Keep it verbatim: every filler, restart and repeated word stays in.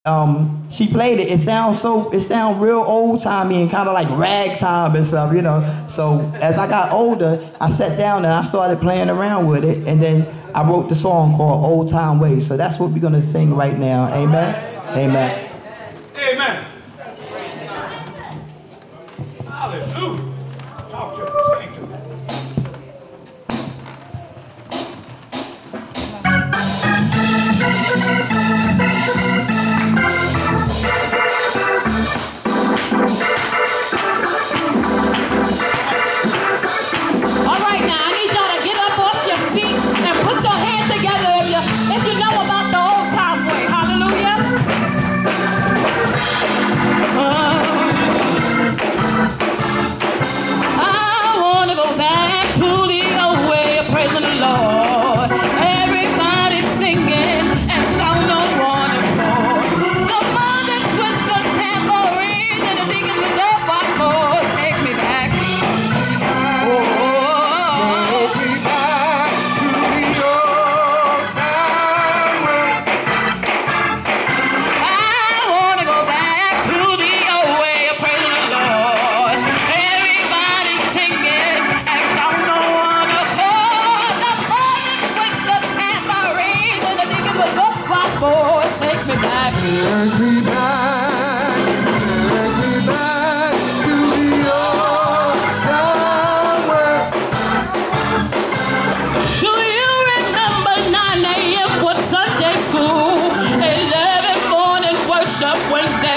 um, she played it. It sounds so, it sounds real old timey and kind of like ragtime and stuff, you know. So as I got older, I sat down and I started playing around with it, and then I wrote the song called Old Time Ways. So that's what we're gonna sing right now. Amen. Amen. Amen. Hallelujah. Talk to us. Sing to us. All right, now I need y'all to get up off your feet and put your hands together if you, if you know about the old time way. Hallelujah. Uh, I want to go back to the old way of praising the Lord. Everybody singing and shouting on one accord. The mother twist the tambourine and the deacon was up our Lord. Take me back. Oh, take me back to the old time way. I want to go back to the old way of praising the Lord. Everybody singing and shouting on one accord. The mother twist the tambourine and the deacon was up our Lord. Take me back. Take me back, take me back to the old time way. Do you remember nine A M was Sunday school? eleven morning worship Wednesday